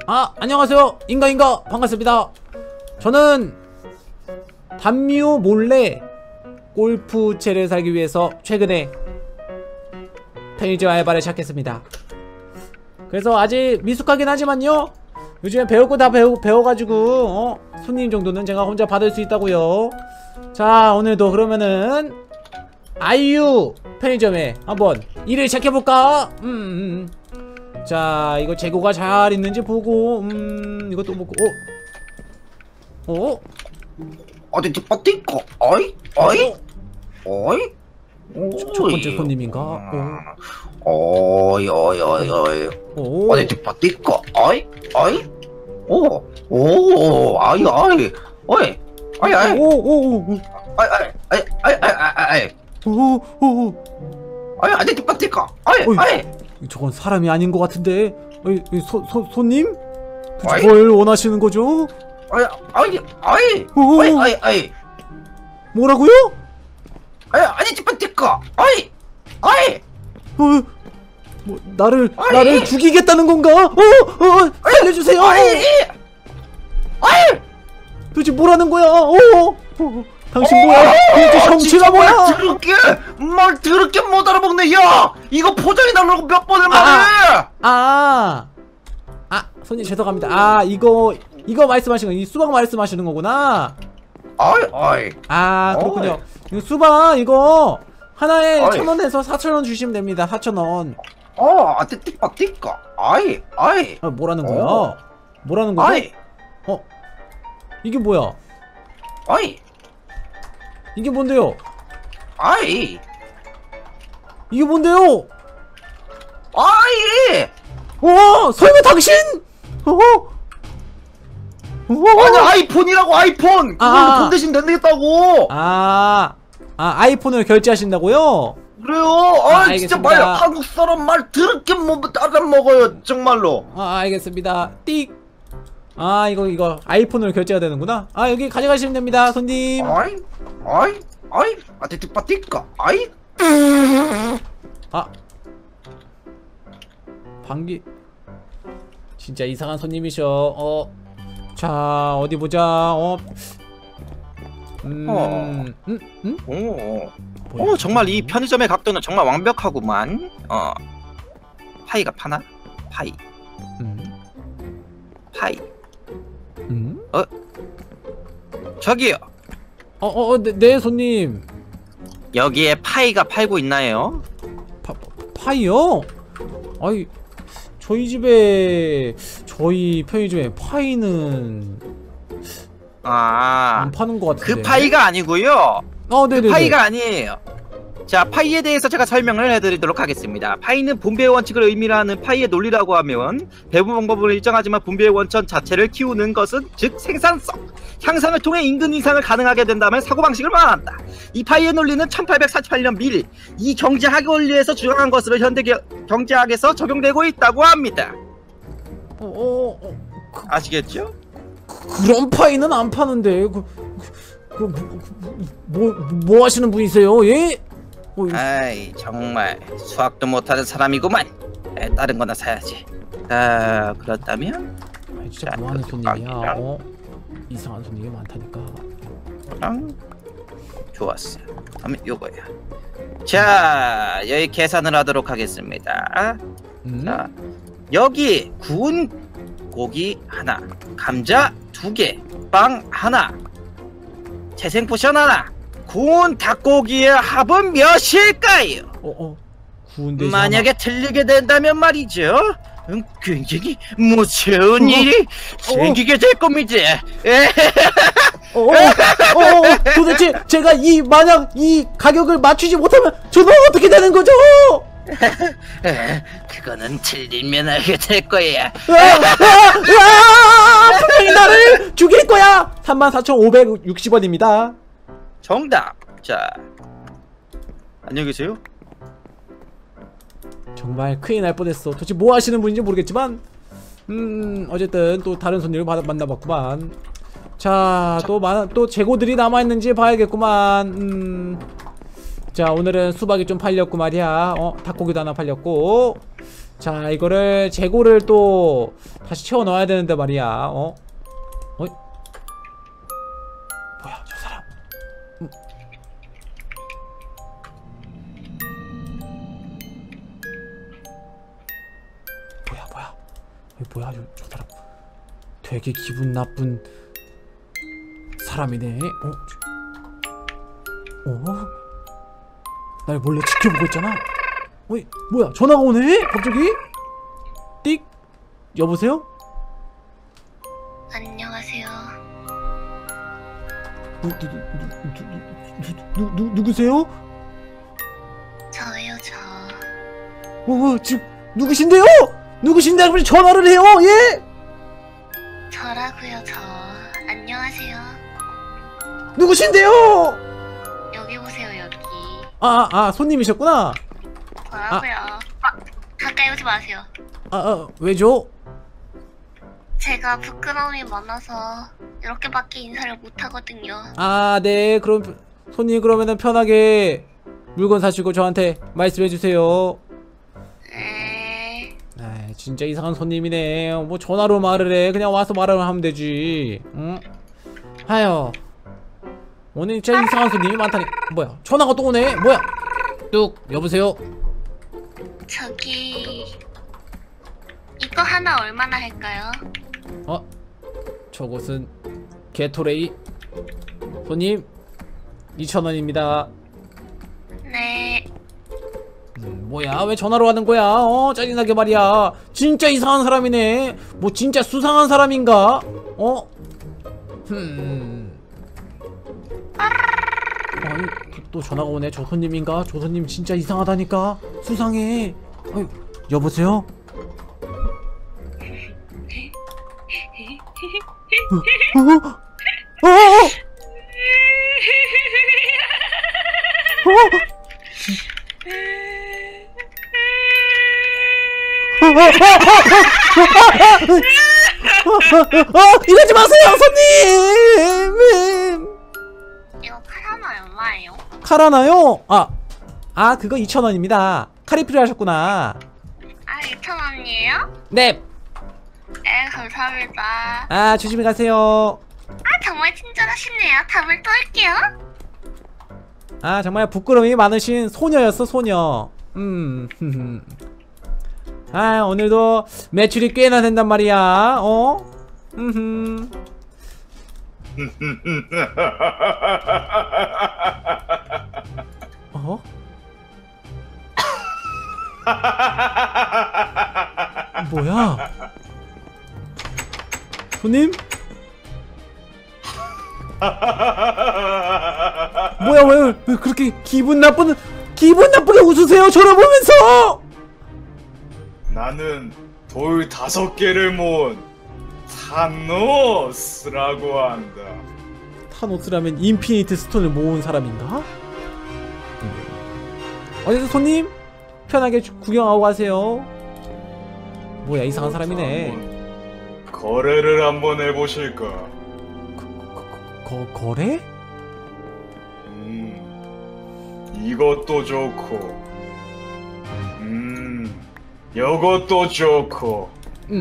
안녕하세요. 인가 반갑습니다. 저는 담요 몰래 골프채를 사기 위해서 최근에 편의점 알바를 시작했습니다. 그래서 아직 미숙하긴 하지만요, 요즘에 배울 거 다 배워가지고 손님 정도는 제가 혼자 받을 수 있다고요. 자, 오늘도 그러면은 아이유 편의점에 한번 일을 시작해볼까? 자, 이거 재고가 잘 있는지 보고 이것도 먹고. 어디 어디고? 어이? 첫 번째 손님인가? 어이. 어디 어디고? 어이? 아이. 어이. 아이. 어디 어디고? 어이. 저건 사람이 아닌 것 같은데. 손님? 뭘 원하시는 거죠? 아이. 뭐라고요? 아니 어디고? 어이. 뭐 나를 죽이겠다는 건가? 살려주세요. 도대체 뭐라는 거야? 당신 뭐야? 도대체 정체가 뭐야? 말 더럽게 못 알아먹네. 야, 이거 포장해 달라고 몇 번을 말해. 손님 죄송합니다. 이거 말씀하시는 거, 이 수박 말씀하시는 거구나. 그렇군요. 이거 수박 이거 하나에 1,000원에서 4,000원 주시면 됩니다. 4,000원. 뭐라는 거야? 뭐라는 거야? 이게 뭐야? 이게 뭔데요? 이게 뭔데요? 설마 당신? 아니, 아이폰이라고, 아이폰! 그걸로 돈 대신 내겠다고! 아이폰을 결제하신다고요? 그래요? 진짜 알겠습니다. 말, 한국 사람 말 더럽게 알아먹어요, 정말로. 알겠습니다. 띡! 이거 아이폰으로 결제가 되는구나. 여기 가져가시면 됩니다, 손님. 방귀. 진짜 이상한 손님이셔. 자, 어디 보자. 정말 이 편의점의 각도는 정말 완벽하구만. 파이가 파나? 파이. 저기요. 네, 손님. 여기에 파이가 팔고 있나요? 파이요? 저희 편의점에 파이는 안 파는 것 같은데. 그 파이가 아니고요. 네네. 그 파이가 아니에요. 자, 파이에 대해서 제가 설명을 해드리도록 하겠습니다. 파이는 분배의 원칙을 의미하는 파이의 논리라고 하면 배분 방법은 일정하지만 분배의 원천 자체를 키우는 것은 즉 생산성, 향상을 통해 임금 인상을 가능하게 된다면 사고방식을 말한다. 이 파이의 논리는 1848년 미 이 경제학 원리에서 주장한 것으로 현대 경제학에서 적용되고 있다고 합니다. 아시겠죠? 그런 파이는 안 파는데. 뭐 하시는 분이세요? 예? 아이, 정말 수학도 못하는 사람이구만. 다른 거나 사야지. 그렇다면 진짜 뭐하는 손님이야. 이상한 손님이 많다니까. 좋았어. 그러면 요거야. 자, 여기 계산을 하도록 하겠습니다. 자, 여기 구운 고기 하나, 감자 2개, 빵 하나, 재생 포션 하나, 구운 닭고기의 합은 몇일까요? 만약에 틀리게 된다면 말이죠, 굉장히 무서운 일이 생기게 될 겁니다. 도대체 제가 만약 이 가격을 맞추지 못하면 저는 어떻게 되는 거죠? 그거는 틀리면 알게 될 거야. 분명히 나를 죽일 거야. 34,560원입니다. 정답. 자, 안녕히 계세요. 정말 큰일 날 뻔했어. 도대체 뭐 하시는 분인지 모르겠지만 어쨌든 또 다른 손님을 만나봤구만. 자, 또 재고들이 남아있는지 봐야겠구만. 자, 오늘은 수박이 좀 팔렸고 말이야. 닭고기도 하나 팔렸고. 자, 이거를 재고를 또 다시 채워 넣어야 되는데 말이야. 뭐야 저 사람. 뭐야 저 사람. 되게 기분 나쁜 사람이네. 날 몰래 지켜보고 있잖아. 뭐야 전화가 오네? 갑자기? 띡. 여보세요? 안녕하세요. 누구세요? 저예요, 저. 지금 누구신데요? 누구신데 빨리 전화를 해요. 예? 저라고요, 저. 안녕하세요. 누구신데요? 여기 보세요, 여기. 손님이셨구나. 뭐라고요? 가까이 오지 마세요. 왜죠? 제가 부끄러움이 많아서 이렇게밖에 인사를 못 하거든요. 네. 그럼 손님 그러면은 편하게 물건 사시고 저한테 말씀해 주세요. 네. 진짜 이상한 손님이네. 뭐 전화로 말을 해. 그냥 와서 말을 하면 되지. 응? 하여. 오늘 진짜 이상한 손님이 많다니. 뭐야? 전화가 또 오네. 뭐야? 뚝. 여보세요? 저기 이거 하나 얼마나 할까요? 저곳은 게토레이. 손님 2,000원입니다. 네. 뭐야 왜 전화로 하는 거야? 짜증나게 말이야. 진짜 이상한 사람이네. 뭐 진짜 수상한 사람인가? 아니 또 전화가 오네. 저 손님인가? 저 손님 진짜 이상하다니까. 수상해. 여보세요? 이러지 마세요 손님. 이거 칼 하나 얼마예요? 칼 하나요? 그거 2,000원입니다. 칼이 필요하셨구나. 2,000원이에요? 네. 네, 감사합니다. 조심히 가세요. 정말 친절하시네요. 다음에 또 올게요. 정말 부끄러움이 많으신 소녀였어, 소녀. 오늘도 매출이 꽤나 된단 말이야. 뭐야? 손님? 뭐야 왜 그렇게 기분 나쁘게 웃으세요? 저를 보면서. 나는 돌 5개를 모은 타노스라고 한다. 타노스라면 인피니트 스톤을 모은 사람인가? 어쨌든 손님 편하게 구경하고 가세요. 뭐야 이상한 사람이네. 거래를 한번 해보실까? 거래? 이것도 좋고 요것도 좋고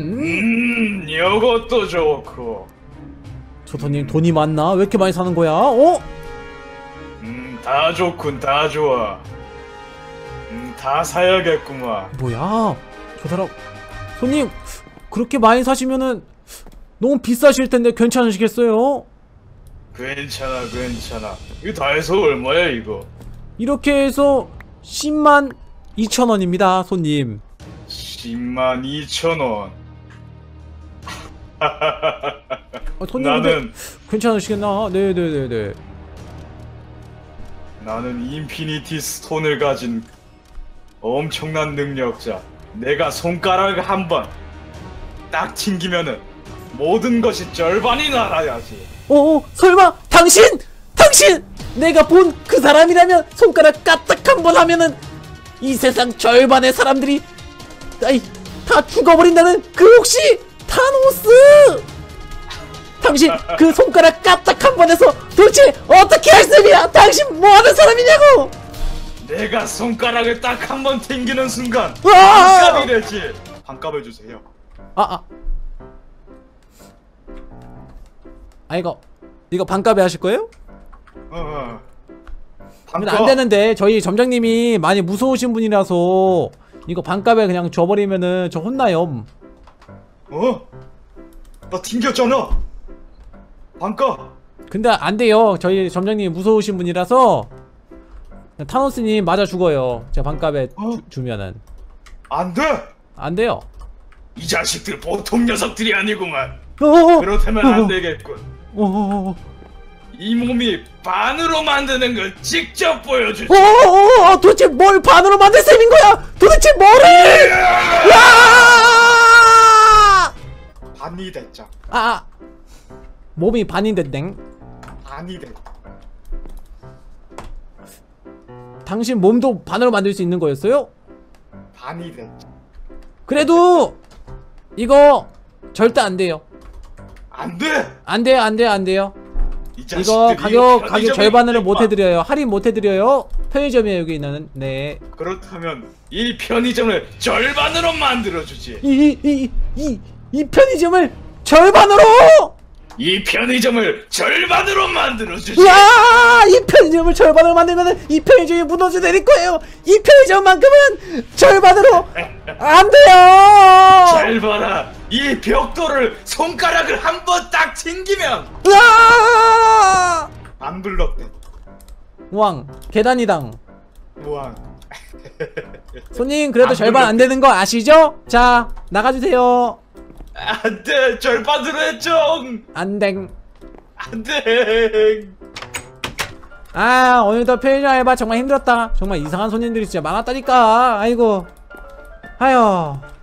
요것도 좋고. 저 손님 돈이 많나? 왜 이렇게 많이 사는 거야? 다 좋군. 다 좋아. 다 사야겠구만. 뭐야 저 사람. 손님 그렇게 많이 사시면은 너무 비싸실 텐데 괜찮으시겠어요? 괜찮아. 이거 다 해서 얼마야 이거? 이렇게 해서 102,000원입니다 손님. 102,000원. 손님 나는 괜찮으시겠나? 네네네네. 나는 인피니티 스톤을 가진 엄청난 능력자. 내가 손가락을 한번 딱 튕기면은 모든 것이 절반이 날아야지. 설마 당신 내가 본 그 사람이라면 손가락 까딱 한 번 하면은 이 세상 절반의 사람들이 다 죽어버린다는 그 혹시 타노스? 당신 그 손가락 까딱 한 번 해서 도대체 어떻게 할 셈이야? 당신 뭐하는 사람이냐고? 내가 손가락을 딱 한 번 튕기는 순간 으아! 반값이 되지. 반값을 주세요. 이거 반값에 하실 거예요? 근데 반값. 안 되는데 저희 점장님이 많이 무서우신 분이라서 이거 반값에 그냥 줘버리면은 저 혼나요. 나 튕겼잖아. 반값. 근데 안 돼요. 저희 점장님이 무서우신 분이라서 타노스님 맞아 죽어요. 제가 반값에 주면은 안 돼. 안 돼요. 이 자식들 보통 녀석들이 아니구만. 어어어. 그렇다면 안 되겠군. 어어어. 이 몸이 반으로 만드는 걸 직접 보여주지. 어어어. 도대체 뭘 반으로 만들 셈인 거야? 도대체 뭐를? 야! 반이 됐자. 몸이 반인데 반이 됐. 당신 몸도 반으로 만들 수 있는 거였어요? 반이 됐. 그래도 이거 절대 안 돼요. 안 돼. 안 돼요, 안 돼요, 안 돼요. 이 이거 자식들이 가격 절반으로 못 편의점에 해드려요. 할인 못 해드려요. 편의점이에요 여기 있는. 네. 그렇다면 이 편의점을 절반으로 만들어주지. 이 편의점을 절반으로! 이 편의점을 절반으로 만들어주지. 야! 이 편의점을 절반으로 만들면 이 편의점이 무너져 내릴 거예요. 이 편의점만큼은 절반으로 안 돼요. 잘 봐라. 이 벽돌을 손가락을 한 번 딱 튕기면 으아! 안 불렀대. 왕 계단이당. 무한. 손님 그래도 안 절반 안 되는 거 아시죠? 자 나가주세요. 안돼. 절반으로 해줘. 안댕. 안돼. 오늘도 편의점 알바 정말 힘들었다. 정말 이상한 손님들이 진짜 많았다니까. 아이고. 아휴.